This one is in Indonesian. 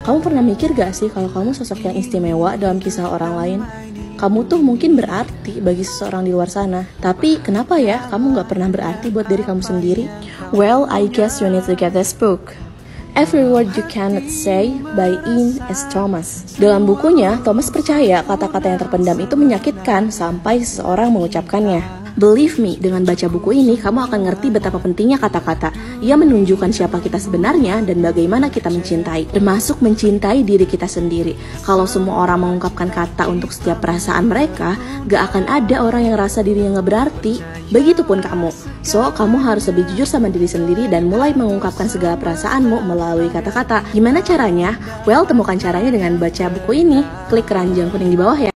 Kamu pernah mikir gak sih kalau kamu sosok yang istimewa dalam kisah orang lain? Kamu tuh mungkin berarti bagi seseorang di luar sana. Tapi kenapa ya kamu gak pernah berarti buat diri kamu sendiri? Well, I guess you need to get this book. Every Word You Cannot Say by Ian S. Thomas. Dalam bukunya, Thomas percaya kata-kata yang terpendam itu menyakitkan sampai seseorang mengucapkannya. Believe me, dengan baca buku ini, kamu akan ngerti betapa pentingnya kata-kata. Ia menunjukkan siapa kita sebenarnya dan bagaimana kita mencintai, termasuk mencintai diri kita sendiri. Kalau semua orang mengungkapkan kata untuk setiap perasaan mereka, gak akan ada orang yang rasa dirinya gak berarti. Begitupun kamu. So, kamu harus lebih jujur sama diri sendiri dan mulai mengungkapkan segala perasaanmu melalui kata-kata. Gimana caranya? Well, temukan caranya dengan baca buku ini. Klik keranjang kuning di bawah ya.